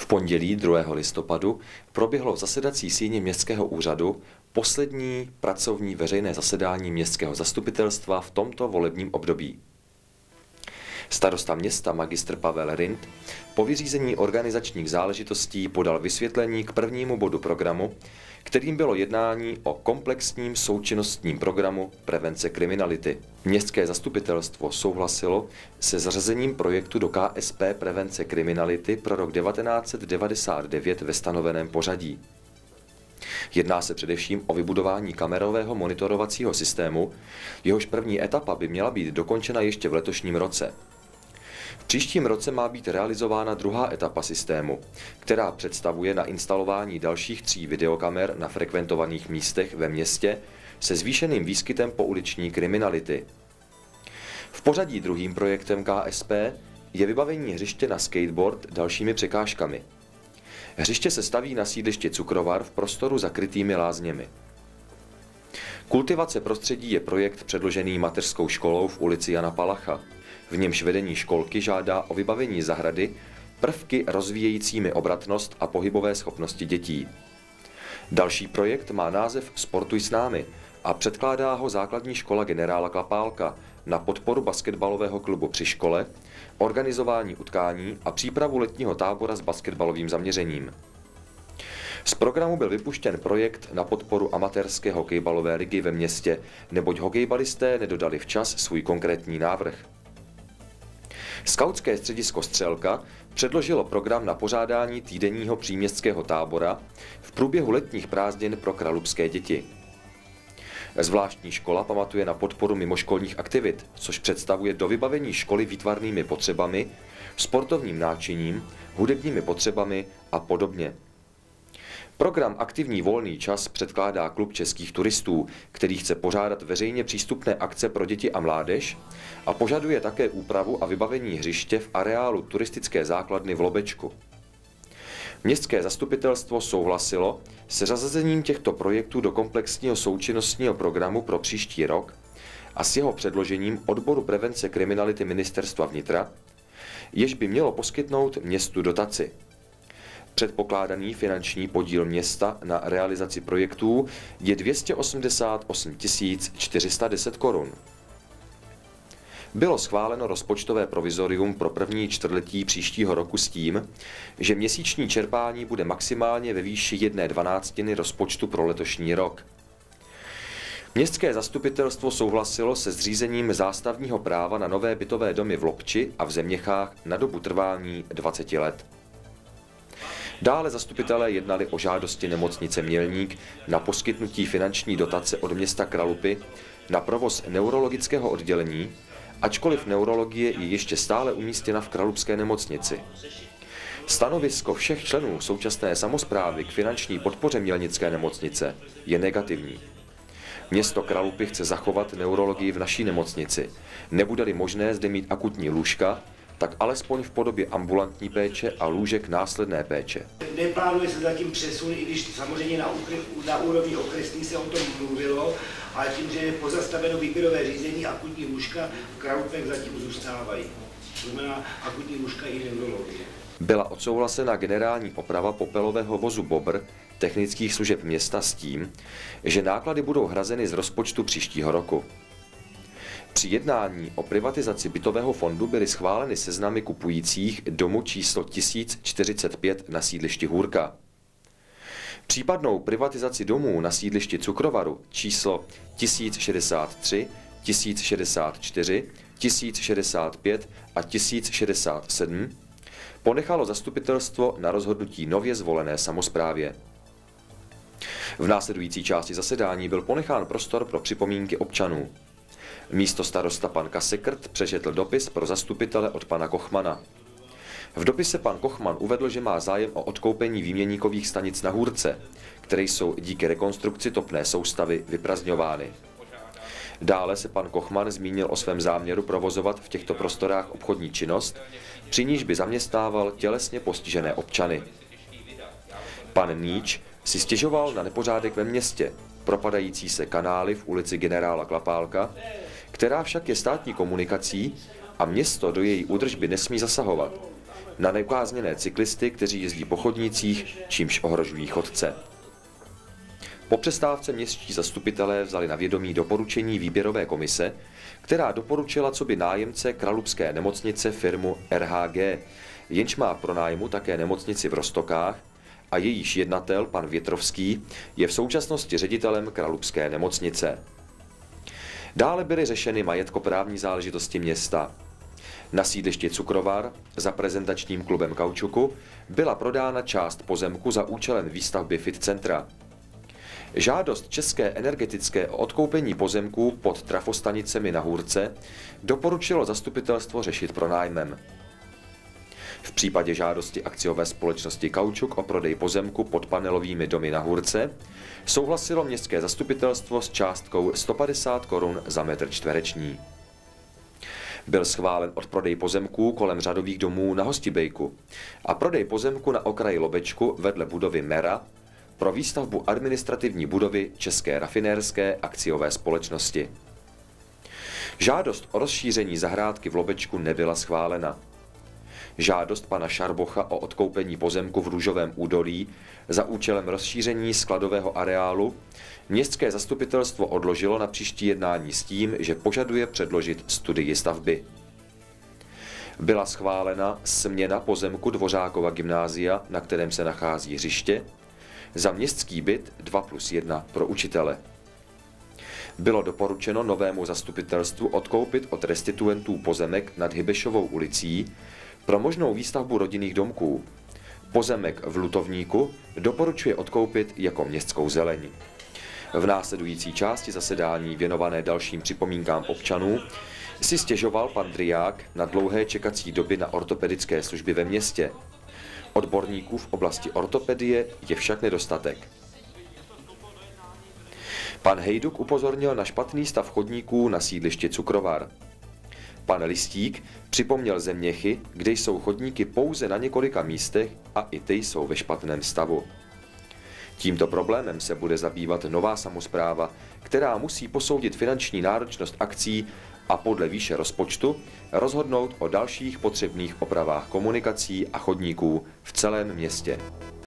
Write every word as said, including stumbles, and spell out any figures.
pondělí druhého listopadu proběhlo v zasedací síni Městského úřadu poslední pracovní veřejné zasedání městského zastupitelstva v tomto volebním období. Starosta města magistr Pavel Rind po vyřízení organizačních záležitostí podal vysvětlení k prvnímu bodu programu, kterým bylo jednání o komplexním součinnostním programu prevence kriminality. Městské zastupitelstvo souhlasilo se zařazením projektu do K S P prevence kriminality pro rok devatenáct set devadesát devět ve stanoveném pořadí. Jedná se především o vybudování kamerového monitorovacího systému, jehož první etapa by měla být dokončena ještě v letošním roce. V příštím roce má být realizována druhá etapa systému, která představuje nainstalování dalších tří videokamer na frekventovaných místech ve městě se zvýšeným výskytem pouliční kriminality. V pořadí druhým projektem K S P je vybavení hřiště na skateboard dalšími překážkami. Hřiště se staví na sídlišti Cukrovar v prostoru zakrytými lázněmi. Kultivace prostředí je projekt předložený mateřskou školou v ulici Jana Palacha. V němž vedení školky žádá o vybavení zahrady prvky rozvíjejícími obratnost a pohybové schopnosti dětí. Další projekt má název Sportuj s námi a předkládá ho základní škola generála Klapálka na podporu basketbalového klubu při škole, organizování utkání a přípravu letního tábora s basketbalovým zaměřením. Z programu byl vypuštěn projekt na podporu amatérské hokejbalové ligy ve městě, neboť hokejbalisté nedodali včas svůj konkrétní návrh. Skautské středisko Střelka předložilo program na pořádání týdenního příměstského tábora v průběhu letních prázdnin pro kralupské děti. Zvláštní škola pamatuje na podporu mimoškolních aktivit, což představuje dovybavení školy výtvarnými potřebami, sportovním náčiním, hudebními potřebami a podobně. Program Aktivní volný čas předkládá Klub českých turistů, který chce pořádat veřejně přístupné akce pro děti a mládež a požaduje také úpravu a vybavení hřiště v areálu turistické základny v Lobečku. Městské zastupitelstvo souhlasilo se zařazením těchto projektů do komplexního součinnostního programu pro příští rok a s jeho předložením odboru prevence kriminality Ministerstva vnitra, jež by mělo poskytnout městu dotaci. Předpokládaný finanční podíl města na realizaci projektů je dvě stě osmdesát osm tisíc čtyři sta deset korun. Bylo schváleno rozpočtové provizorium pro první čtvrtletí příštího roku s tím, že měsíční čerpání bude maximálně ve výši jedné dvanáctiny rozpočtu pro letošní rok. Městské zastupitelstvo souhlasilo se zřízením zástavního práva na nové bytové domy v Lobči a v Zeměchách na dobu trvání dvaceti let. Dále zastupitelé jednali o žádosti nemocnice Mělník na poskytnutí finanční dotace od města Kralupy na provoz neurologického oddělení, ačkoliv neurologie je ještě stále umístěna v kralupské nemocnici. Stanovisko všech členů současné samosprávy k finanční podpoře Mělnické nemocnice je negativní. Město Kralupy chce zachovat neurologii v naší nemocnici. Nebude-li možné zde mít akutní lůžka, tak alespoň v podobě ambulantní péče a lůžek následné péče. Neplánuje se zatím přesun, i když samozřejmě na, na úrovni okresní se o tom mluvilo, ale tím, že je pozastaveno výběrové řízení, akutní lůžka v Kralupech zatím zůstávají. To znamená akutní lůžka i neurologie. Byla odsouhlasena generální oprava popelového vozu Bobr technických služeb města s tím, že náklady budou hrazeny z rozpočtu příštího roku. Při jednání o privatizaci bytového fondu byly schváleny seznamy kupujících domu číslo tisíc čtyřicet pět na sídlišti Hůrka. Případnou privatizaci domů na sídlišti Cukrovaru číslo tisíc šedesát tři, tisíc šedesát čtyři, tisíc šedesát pět a tisíc šedesát sedm ponechalo zastupitelstvo na rozhodnutí nově zvolené samosprávě. V následující části zasedání byl ponechán prostor pro připomínky občanů. Místo starosta pan Kasekrt přečetl dopis pro zastupitele od pana Kochmana. V dopise pan Kochman uvedl, že má zájem o odkoupení výměníkových stanic na Hůrce, které jsou díky rekonstrukci topné soustavy vyprazdňovány. Dále se pan Kochman zmínil o svém záměru provozovat v těchto prostorách obchodní činnost, při níž by zaměstnával tělesně postižené občany. Pan Níč si stěžoval na nepořádek ve městě, propadající se kanály v ulici generála Klapálka, která však je státní komunikací a město do její údržby nesmí zasahovat. na neukázněné cyklisty, kteří jezdí po chodnících, čímž ohrožují chodce. Po přestávce městští zastupitelé vzali na vědomí doporučení výběrové komise, která doporučila coby nájemce kralupské nemocnice firmu R H G, jenž má pro nájmu také nemocnici v Roztokách a jejíž jednatel, pan Větrovský, je v současnosti ředitelem kralupské nemocnice. Dále byly řešeny majetkoprávní záležitosti města. Na sídlišti Cukrovar za prezentačním klubem Kaučuku byla prodána část pozemku za účelem výstavby fit centra. Žádost České energetické o odkoupení pozemků pod trafostanicemi na Hůrce doporučilo zastupitelstvo řešit pronájmem. V případě žádosti akciové společnosti Kaučuk o prodej pozemku pod panelovými domy na Hůrce souhlasilo městské zastupitelstvo s částkou sto padesát korun za metr čtvereční. Byl schválen odprodej pozemků kolem řadových domů na Hostibejku a prodej pozemku na okraji Lobečku vedle budovy Mera pro výstavbu administrativní budovy České rafinérské akciové společnosti. Žádost o rozšíření zahrádky v Lobečku nebyla schválena. Žádost pana Šarbocha o odkoupení pozemku v Růžovém údolí za účelem rozšíření skladového areálu městské zastupitelstvo odložilo na příští jednání s tím, že požaduje předložit studii stavby. Byla schválena směna pozemku Dvořákova gymnázia, na kterém se nachází hřiště, za městský byt dva plus jedna pro učitele. Bylo doporučeno novému zastupitelstvu odkoupit od restituentů pozemek nad Hybešovou ulicí pro možnou výstavbu rodinných domků. Pozemek v Lutovníku doporučuje odkoupit jako městskou zeleň. V následující části zasedání věnované dalším připomínkám občanů si stěžoval pan Driák na dlouhé čekací doby na ortopedické služby ve městě. Odborníků v oblasti ortopedie je však nedostatek. Pan Hejduk upozornil na špatný stav chodníků na sídlišti Cukrovar. Pan Listík připomněl Zeměchy, kde jsou chodníky pouze na několika místech a i ty jsou ve špatném stavu. Tímto problémem se bude zabývat nová samospráva, která musí posoudit finanční náročnost akcí a podle výše rozpočtu rozhodnout o dalších potřebných opravách komunikací a chodníků v celém městě.